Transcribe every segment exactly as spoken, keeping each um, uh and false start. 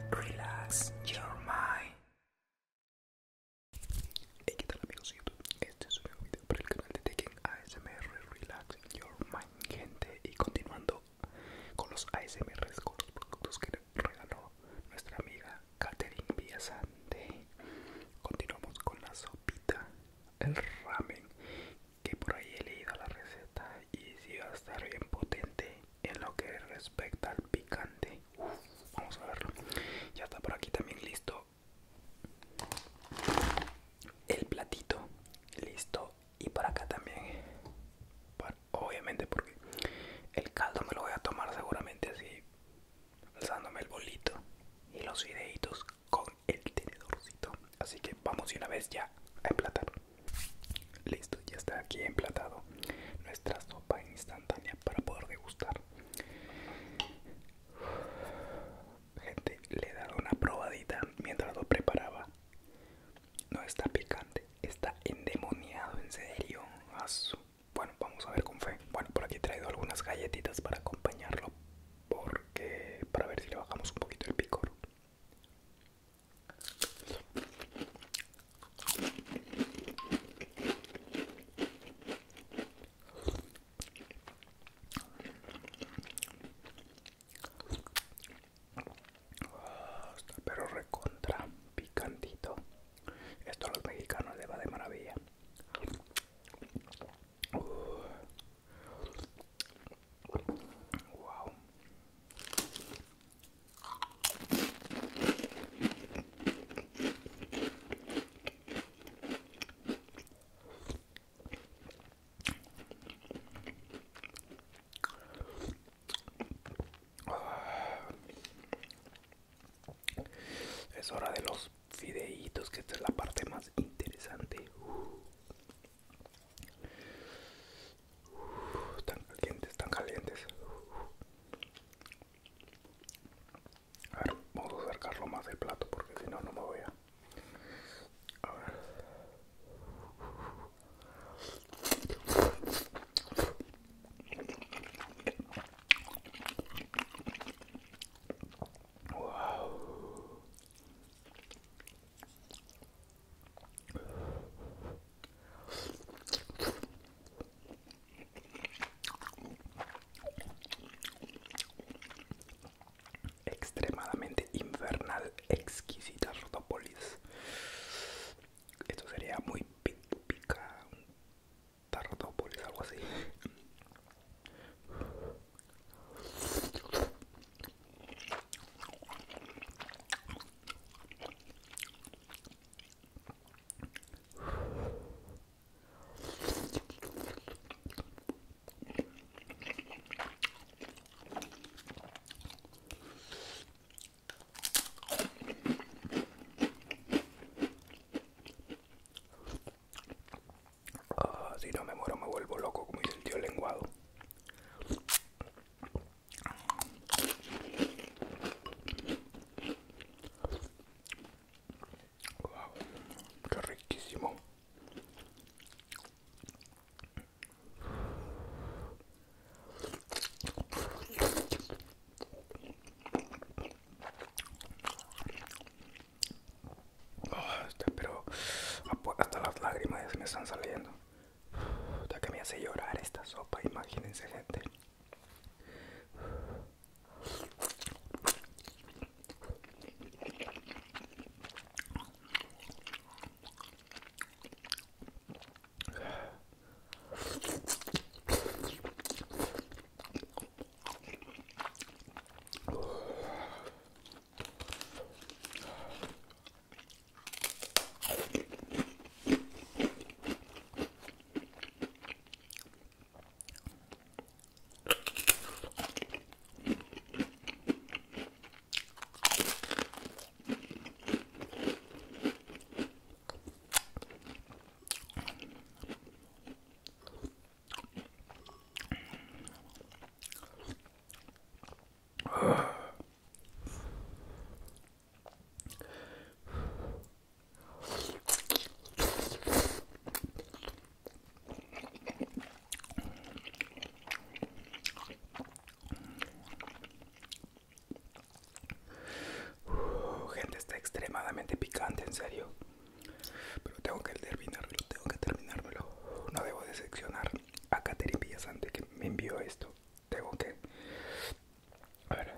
Relax your mind. Hey, ¿qué tal amigos de YouTube? Este es un nuevo video para el canal de Tekken A S M R Relax Your Mind, gente. Y continuando con los A S M Rs, con los productos que regaló nuestra amiga Katherine Villasante, continuamos con la sopita, el ramen, que por ahí he leído la receta y sí va a estar bien potente en lo que respecta al picante. Uf, vamos a verlo. Ya está por aquí también listo el platito, listo. Y por acá también, para, obviamente porque el caldo me lo voy a tomar seguramente así, alzándome el bolito y los videitos con el tenedorcito. Así que vamos de una vez ya a emplatar. Listo, ya está aquí emplatado nuestra sopa instantánea para poder degustar. Gente, le he dado una probadita mientras lo preparaba. No está picante, está endemoniado, en serio. Asu. Bueno, vamos a ver con fe. Bueno, por aquí he traído algunas galletitas para acompañarlo, porque para ver si le bajamos un poquito el picor. Oh, está pero recontra picantito. Esto a los mexicanos le va de maravilla. Uh, wow. Es hora de los fideitos, que esta es la parte más interesante. Uh, uh, tan calientes, tan calientes. A ver, vamos a acercarlo más el plato porque si no, no me voy a... A ver. Wow. picante, en serio. Pero tengo que terminármelo, tengo que terminármelo. No debo decepcionar a Catherine Villasante que me envió esto. Tengo que... A ver.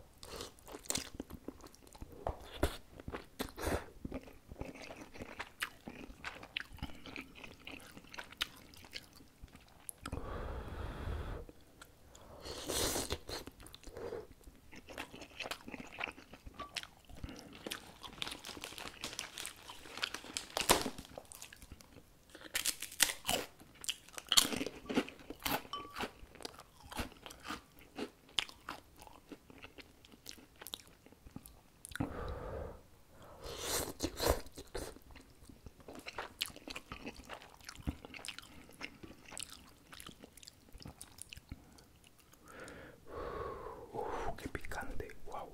Uf, qué picante, wow.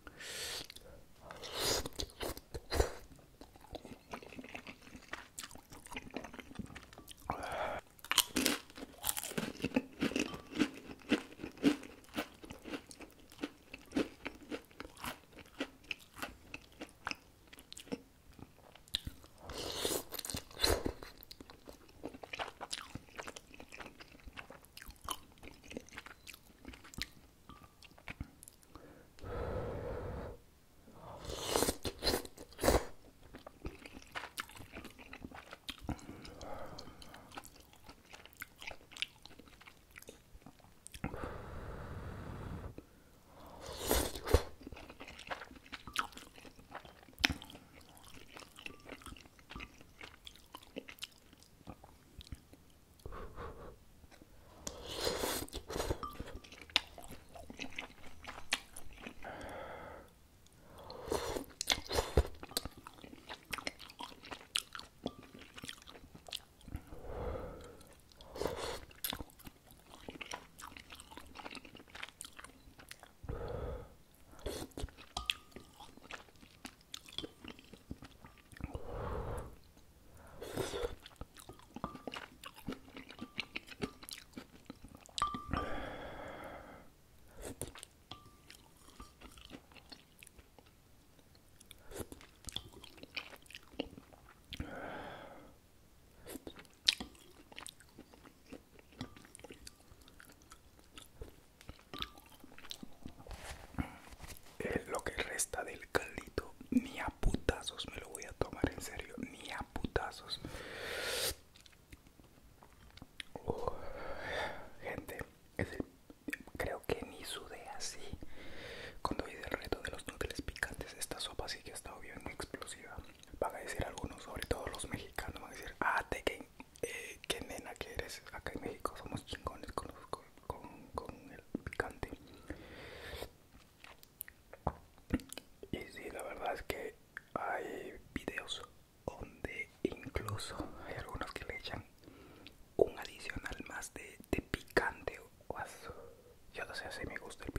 Eh, lo que resta del caldito, ni a putazos me lo voy a tomar, en serio, ni a putazos. Uh, gente, es el- creo que ni sudé así. Cuando hice el reto de los nutriles picantes, esta sopa sí que ha estado bien explosiva. Van a decir algunos, sobre todo los mexicanos, van a decir, ah, Tekken, eh, qué nena que eres. Acá en México somos chingones con, los, con, con, con el picante. Y sí, la verdad es que hay videos donde incluso hay algunos que le echan un adicional más de, de picante o aso. Yo no sé si me gusta el